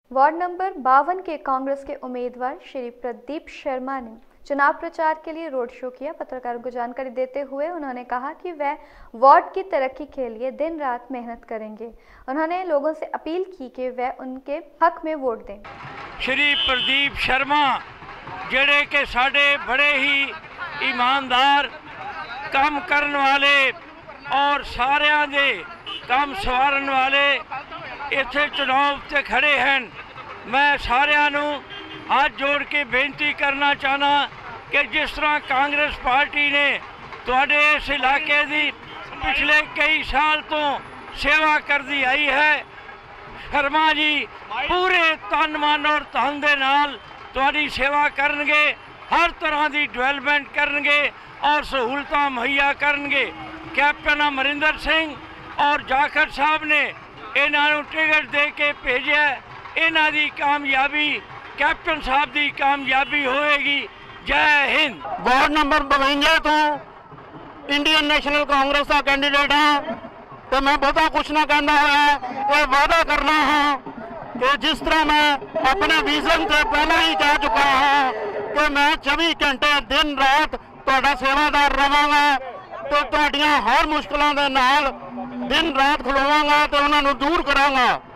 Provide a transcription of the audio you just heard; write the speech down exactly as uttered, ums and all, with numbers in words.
Ward number बावन के कांग्रेस के उम्मीदवार श्री प्रदीप शर्मा ने चुनाव प्रचार के लिए रोड शो किया। पत्रकारों को जानकारी देते हुए उन्होंने कहा कि वह वार्ड की तरक्की के लिए दिन रात मेहनत करेंगे। उन्होंने लोगों से अपील की कि वह उनके हक में वोट दें। श्री प्रदीप शर्मा जेड़े के साडे बड़े ही ईमानदार काम करने वाले और सारिਆਂ ਦੇ काम सवारन वाले इत्थे चुनाव से खड़े हैं। मैं सारिਆਂ ਨੂੰ हाथ जोड़ के बेनती करना चाहना कि जिस तरह कांग्रेस पार्टी ने तुहाडे इस इलाके की पिछले कई साल तो सेवा करती आई है, शर्मा जी पूरे तन मन और धन दे नाल तुहाडी सेवा करनगे, हर तरह की डिवेलपमेंट करनगे और सहूलतां मुहैया करनगे। कैप्टन अमरिंदर सिंह और जाखड़ साहब ने इन्हां नूं टिकट दे के भेजा। इन्हां दी कामयाबी कैप्टन साहब की कामयाबी होएगी। जय हिंद। वार्ड नंबर बवंजा तो इंडियन नेशनल कांग्रेस का कैंडीडेट हाँ, तो मैं बहुता कुछ ना कहना है, ये वादा करना है कि जिस तरह मैं अपने विजन से पहले ही कह चुका हाँ कि मैं चौबीस घंटे दिन रात तुहाडा सेवादार रहांगा, तो तुहाडियां हर मुश्किलों के नाल दिन रात खलोवांगा तो उन्होंने दूर करांगा।